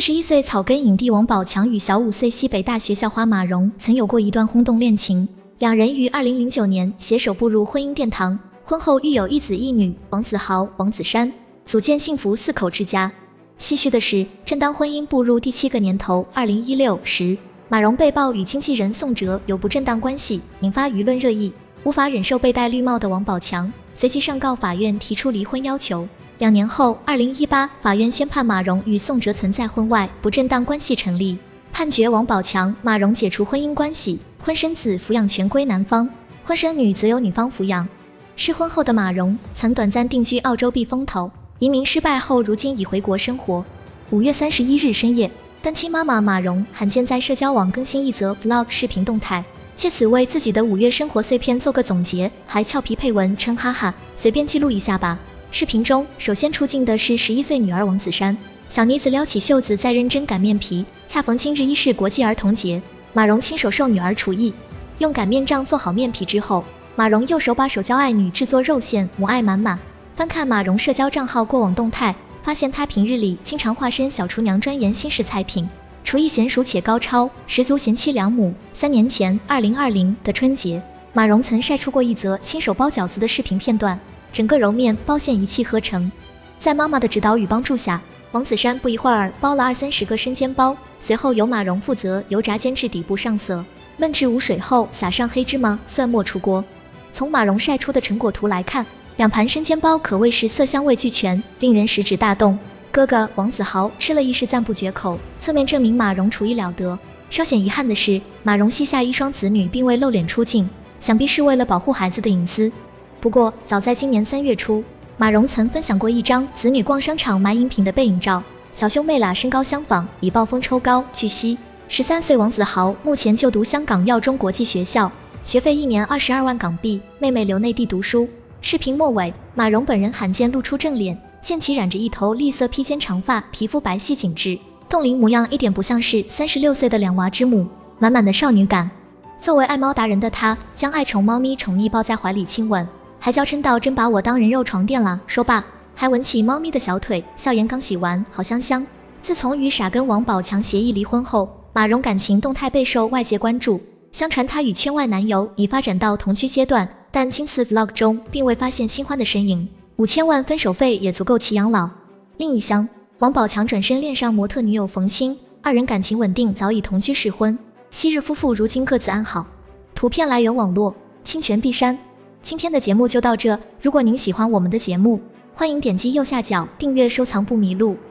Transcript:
岁草根影帝王宝强与小5岁西北大学校花马蓉曾有过一段轰动恋情，两人于2009年携手步入婚姻殿堂，婚后育有一子一女，王子豪、王子珊，组建幸福4口之家。唏嘘的是，正当婚姻步入第7个年头2016时，马蓉被曝与经纪人宋哲有不正当关系，引发舆论热议。无法忍受被戴绿帽的王宝强随即上告法院提出离婚要求。2年后，2018法院宣判马蓉与宋哲存在婚外不正当关系成立，判决王宝强、马蓉解除婚姻关系，婚生子抚养权归男方，婚生女则由女方抚养。失婚后的马蓉曾短暂定居澳洲避风头，移民失败后如今已回国生活。5月31日深夜，单亲妈妈马蓉罕见在社交网更新一则 vlog 视频动态，借此为自己的5月生活碎片做个总结，还俏皮配文称哈哈，随便记录一下吧。视频中首先出镜的是11岁女儿王子珊，小妮子撩起袖子在认真擀面皮，恰逢今日1是国际儿童节，马蓉亲手授女儿厨艺。用擀面杖做好面皮之后，马蓉右手把手教爱女制作肉馅，母爱满满。翻看马蓉社交账号过往动态，发现她平日里经常化身小厨娘，钻研新式菜品，厨艺娴熟且高超，十足贤妻良母。3年前2020的春节，马蓉曾晒出过一则亲手包饺子的视频片段，整个揉面包馅一气呵成。在妈妈的指导与帮助下，王子珊不一会儿包了20-30个生煎包，随后由马蓉负责油炸煎至底部上色，焖至无水后撒上黑芝麻、蒜末出锅。从马蓉晒出的成果图来看，2盘生煎包可谓是色香味俱全，令人食指大动。哥哥王子豪吃了一时赞不绝口，侧面证明马蓉厨艺了得。稍显遗憾的是，马蓉膝下1双子女并未露脸出镜，想必是为了保护孩子的隐私。不过，早在今年3月初，马蓉曾分享过一张子女逛商场买饮品的背影照，小兄妹俩身高相仿，以暴风抽高。据悉，13岁王子豪目前就读香港耀中国际学校，学费1年22万港币，妹妹留内地读书。视频末尾，马蓉本人罕见露出正脸，见其染着一头栗色披肩长发，皮肤白皙紧致，冻龄模样一点不像是36岁的2娃之母，满满的少女感。作为爱猫达人的她，将爱宠猫咪宠溺抱在怀里亲吻，还娇嗔道真把我当人肉床垫啦。说罢还吻起猫咪的小腿，笑言刚洗完，好香香。自从与傻跟王宝强协议离婚后，马蓉感情动态备受外界关注。相传她与圈外男友已发展到同居阶段，但今次 vlog 中并未发现新欢的身影，5000万分手费也足够其养老。另一厢，王宝强转身恋上模特女友冯清，二人感情稳定，早已同居试婚。昔日夫妇如今各自安好。图片来源网络，侵权必删。今天的节目就到这，如果您喜欢我们的节目，欢迎点击右下角订阅收藏不迷路。